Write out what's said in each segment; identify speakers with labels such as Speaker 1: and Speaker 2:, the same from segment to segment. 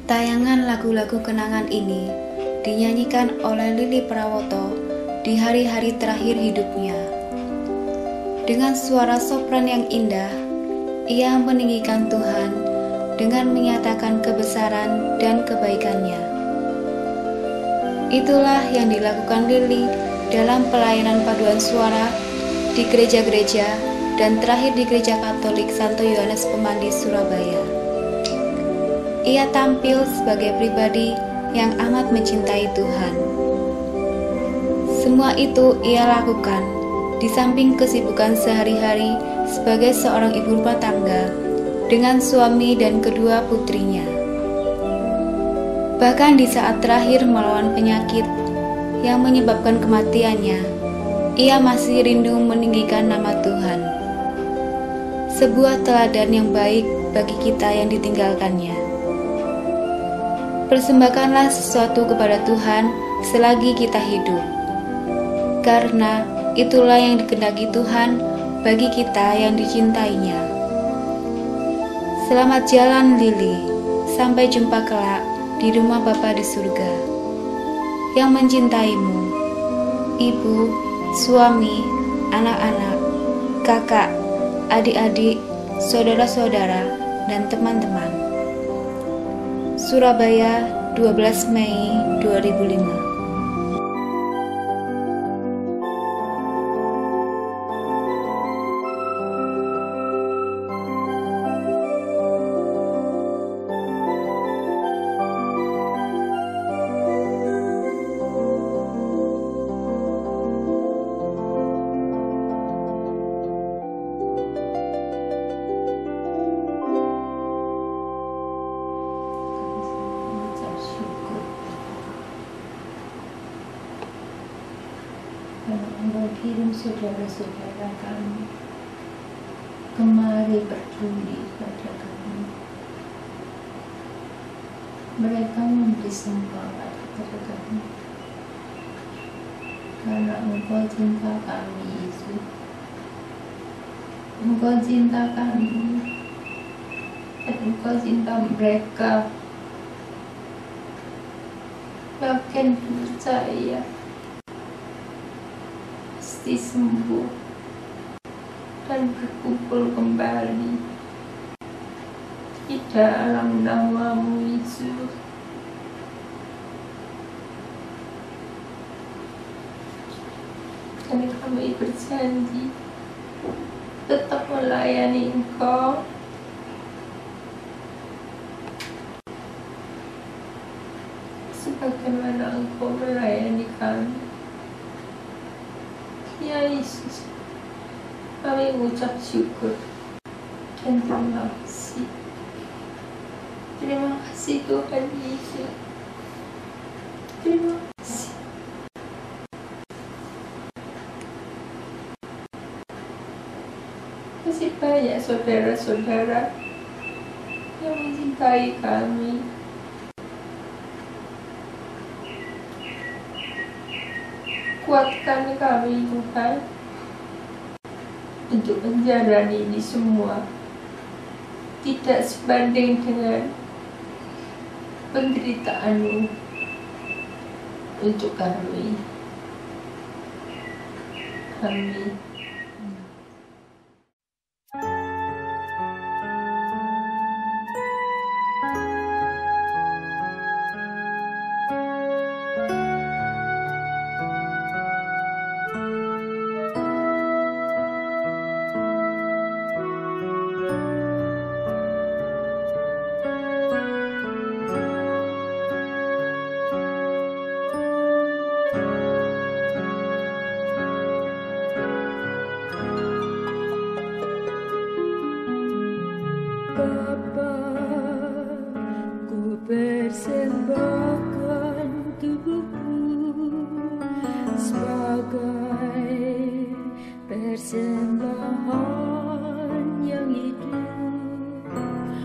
Speaker 1: Tayangan lagu-lagu kenangan ini dinyanyikan oleh Lily Prawoto di hari-hari terakhir hidupnya. Dengan suara sopran yang indah, ia meninggikan Tuhan dengan menyatakan kebesaran dan kebaikannya. Itulah yang dilakukan Lily dalam pelayanan paduan suara di gereja-gereja dan terakhir di Gereja Katolik Santo Yohanes Pemandi, Surabaya. Ia tampil sebagai pribadi yang amat mencintai Tuhan. Semua itu ia lakukan di samping kesibukan sehari-hari sebagai seorang ibu rumah tangga dengan suami dan kedua putrinya. Bahkan di saat terakhir melawan penyakit yang menyebabkan kematiannya, ia masih rindu meninggikan nama Tuhan. Sebuah teladan yang baik bagi kita yang ditinggalkannya. Persembahkanlah sesuatu kepada Tuhan selagi kita hidup, karena itulah yang dikehendaki Tuhan bagi kita yang dicintainya. Selamat jalan Lily, sampai jumpa kelak di rumah Bapa di surga. Yang mencintaimu, ibu, suami, anak-anak, kakak, adik-adik, saudara-saudara, dan teman-teman. Surabaya, 12 Mei 2005.
Speaker 2: Allah kirim saudara-saudara kami kemari peduli pada kami. Mereka memberi sembah kepada kami karena Engkau cinta kami, Yesus. Engkau cinta kami dan Engkau cinta mereka. Yakin percaya pasti sembuh dan berkumpul kembali di dalam nama-Mu, Yesus. Dan kami berjanji tetap melayani Engkau sebagaimana Engkau melayani kami. Ya Yesus, kami mengucap syukur dan terima kasih. Terima kasih Tuhan Yesus. Terima kasih. Masih banyak saudara-saudara yang mencintai kami. Kuatkan kami Tuhan untuk menjalani ini semua, tidak sebanding dengan penderitaan-Mu untuk kami. Amin.
Speaker 3: Bapa, ku persembahkan tubuhku sebagai persembahan yang hidup,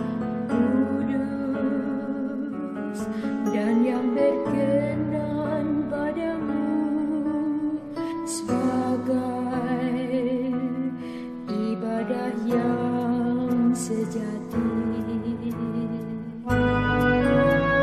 Speaker 3: kudus dan yang berkenan padamu, sebagai ibadah yang sejati.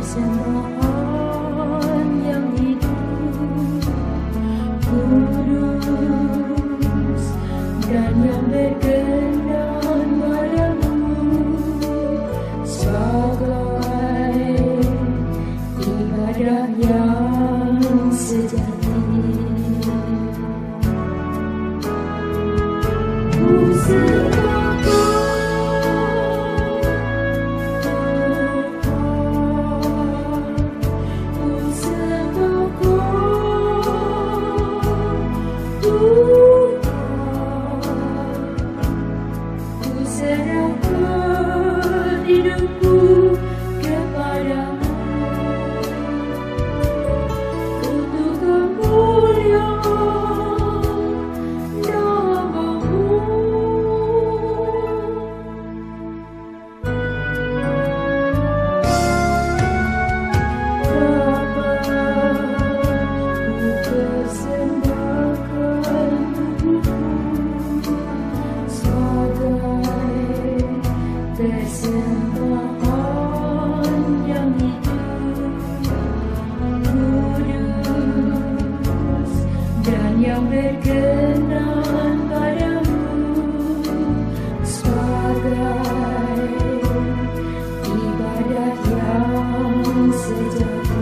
Speaker 3: persembahan yang hidup, kudus dan yang berkenan padamu, sebagai ibadah yang sejati. Serahkan hidupku kepadamu untuk kemuliaan nama-Mu. Bapa, ku persembahkan tubuhku sebagai persembahan yang hidup, kudus dan yang berkenan padamu, sebagai ibadah yang sejati.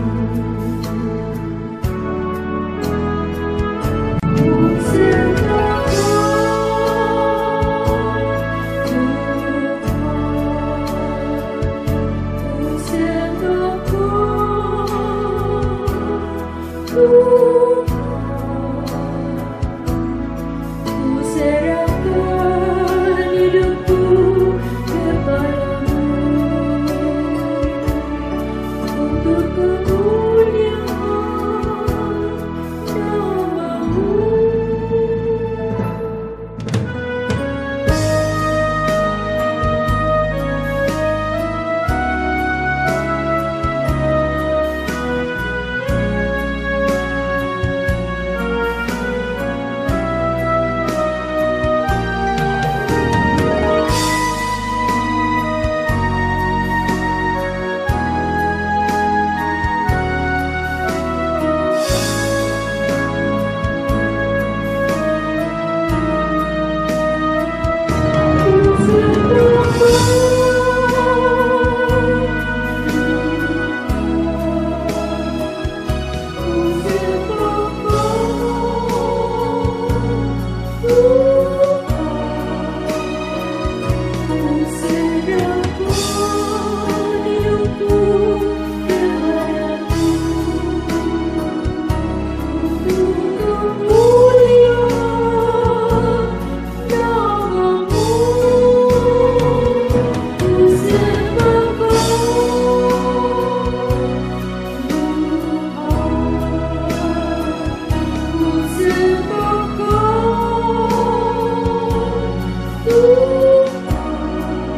Speaker 3: Ku serahkan hidupku kepadamu untuk kemuliaan nama-Mu.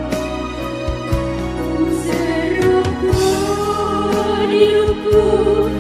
Speaker 3: Ku serahkan hidupku